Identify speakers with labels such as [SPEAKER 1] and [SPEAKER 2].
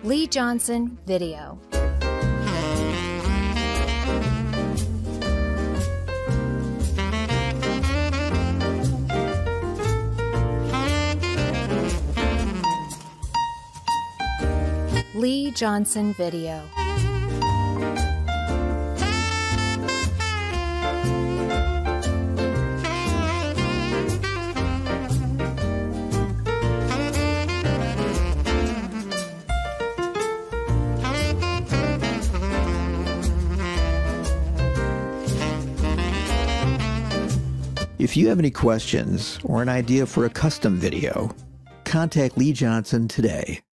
[SPEAKER 1] Lee Johnson Video. Lee Johnson Video.
[SPEAKER 2] If you have any questions or an idea for a custom video, contact Lee Johnson today.